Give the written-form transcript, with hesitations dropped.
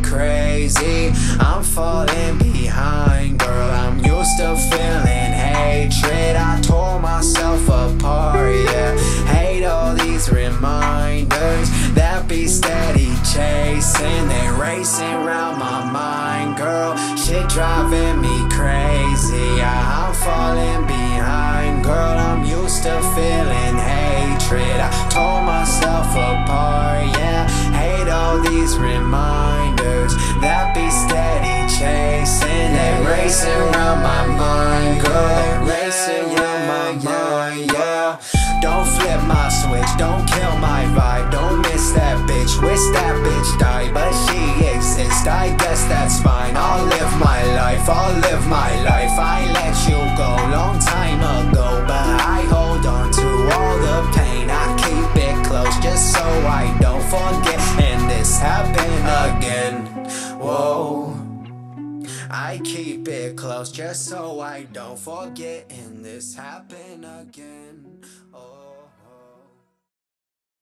crazy. I'm falling behind, girl, I'm used to feeling hatred. I tore myself apart, yeah. Hate all these reminders that be steady chasing, they racing round my mind, girl. Shit driving me crazy, yeah, I'm falling behind, girl. I'm used to feeling hatred. I tore myself apart, yeah. Hate all these reminders that be steady chasing, they racing round my mind, girl. They racing round my mind, yeah. Don't flip my switch, don't kill my vibe, don't miss that bitch, wish that bitch died, but she exists, I guess that's fine. I'll live my life, I'll live my life. I let you go long time ago, but I hold on to all the pain. I keep it close just so I don't forget, and this happened again. Whoa, I keep it close just so I don't forget, and this happened again. Oh.